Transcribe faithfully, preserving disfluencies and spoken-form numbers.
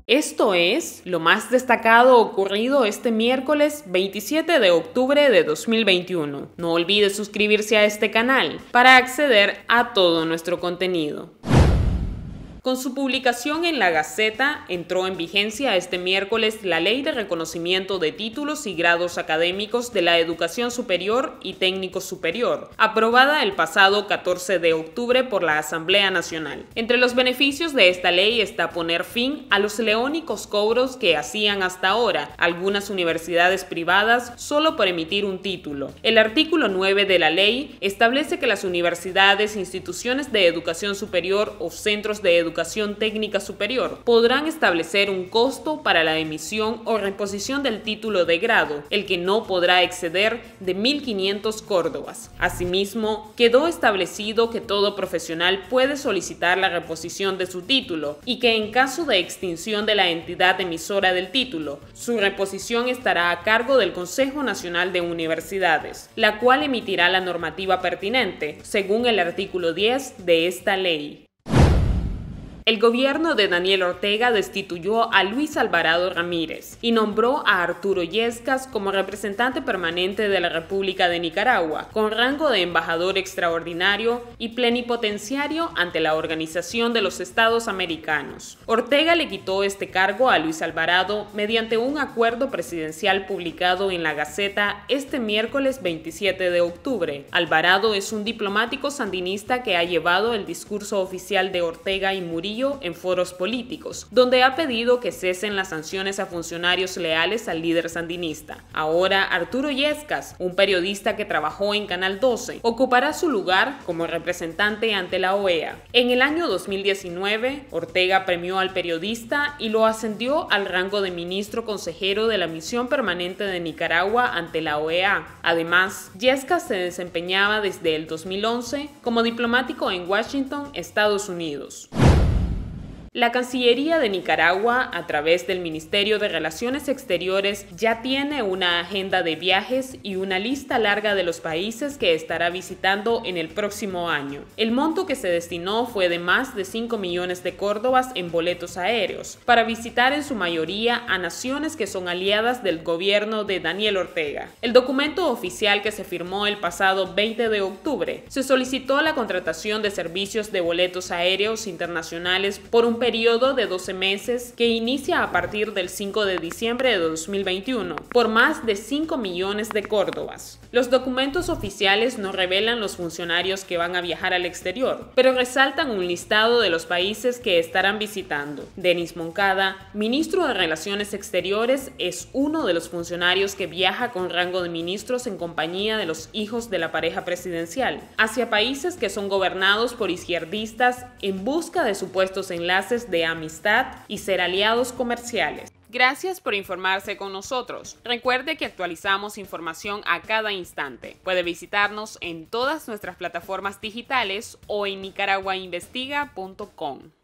Esto es lo más destacado ocurrido este miércoles veintisiete de octubre de dos mil veintiuno. No olvides suscribirse a este canal para acceder a todo nuestro contenido. Con su publicación en la Gaceta, entró en vigencia este miércoles la Ley de Reconocimiento de Títulos y Grados Académicos de la Educación Superior y Técnico Superior, aprobada el pasado catorce de octubre por la Asamblea Nacional. Entre los beneficios de esta ley está poner fin a los leónicos cobros que hacían hasta ahora algunas universidades privadas solo por emitir un título. El artículo nueve de la ley establece que las universidades, instituciones de educación superior o centros de educación Educación Técnica Superior podrán establecer un costo para la emisión o reposición del título de grado, el que no podrá exceder de mil quinientos córdobas. Asimismo, quedó establecido que todo profesional puede solicitar la reposición de su título y que en caso de extinción de la entidad emisora del título, su reposición estará a cargo del Consejo Nacional de Universidades, la cual emitirá la normativa pertinente, según el artículo diez de esta ley. El gobierno de Daniel Ortega destituyó a Luis Alvarado Ramírez y nombró a Arturo Yescas como representante permanente de la República de Nicaragua, con rango de embajador extraordinario y plenipotenciario ante la Organización de los Estados Americanos. Ortega le quitó este cargo a Luis Alvarado mediante un acuerdo presidencial publicado en la Gaceta este miércoles veintisiete de octubre. Alvarado es un diplomático sandinista que ha llevado el discurso oficial de Ortega y Murillo en foros políticos, donde ha pedido que cesen las sanciones a funcionarios leales al líder sandinista. Ahora, Arturo Yescas, un periodista que trabajó en Canal doce, ocupará su lugar como representante ante la O E A. En el año dos mil diecinueve, Ortega premió al periodista y lo ascendió al rango de ministro consejero de la Misión Permanente de Nicaragua ante la O E A. Además, Yescas se desempeñaba desde el dos mil once como diplomático en Washington, Estados Unidos. La Cancillería de Nicaragua, a través del Ministerio de Relaciones Exteriores, ya tiene una agenda de viajes y una lista larga de los países que estará visitando en el próximo año. El monto que se destinó fue de más de cinco millones de córdobas en boletos aéreos, para visitar en su mayoría a naciones que son aliadas del gobierno de Daniel Ortega. El documento oficial que se firmó el pasado veinte de octubre se solicitó la contratación de servicios de boletos aéreos internacionales por un periodo de doce meses que inicia a partir del cinco de diciembre de dos mil veintiuno por más de cinco millones de córdobas. Los documentos oficiales no revelan los funcionarios que van a viajar al exterior, pero resaltan un listado de los países que estarán visitando. Denis Moncada, ministro de Relaciones Exteriores, es uno de los funcionarios que viaja con rango de ministros en compañía de los hijos de la pareja presidencial hacia países que son gobernados por izquierdistas en busca de supuestos enlaces de amistad y ser aliados comerciales. Gracias por informarse con nosotros. Recuerde que actualizamos información a cada instante. Puede visitarnos en todas nuestras plataformas digitales o en nicaraguainvestiga punto com.